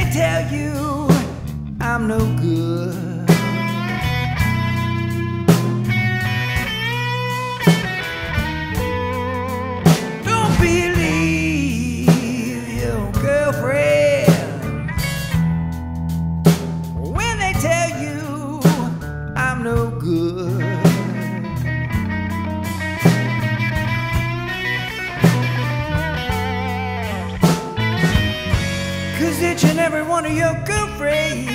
they tell you I'm no good, don't believe your girlfriend when they tell you I'm no good. 'Cause each and every one of your girlfriends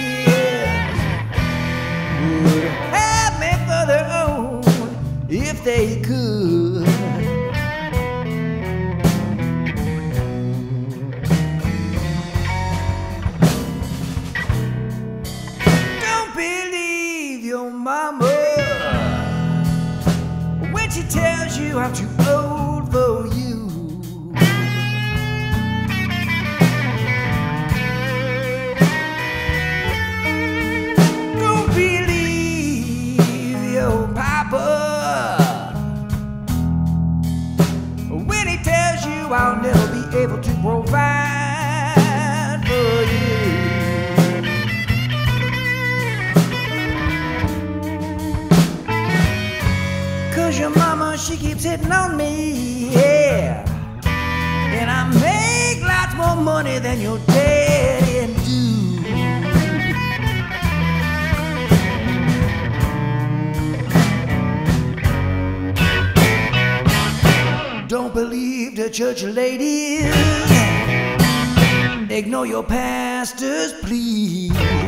would have me for their own if they could. Don't believe your mama when she tells you I'm too old for you. When he tells you I'll never be able to provide for you. 'Cause your mama, she keeps hitting on me, yeah, and I make lots more money than your daddy do. Don't believe the church ladies, ignore your pastors, please,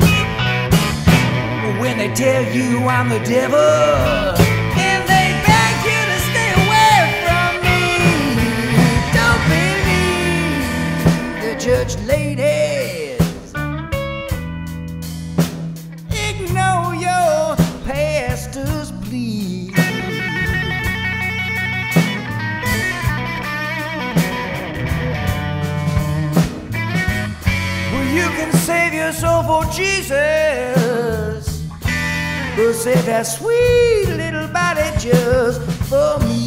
when they tell you I'm the devil and they beg you to stay away from me. Don't believe the church ladies, ignore your pastors, please. You can save your soul for Jesus, but save that sweet little body just for me.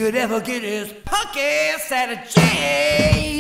could ever get his punk ass out of jail.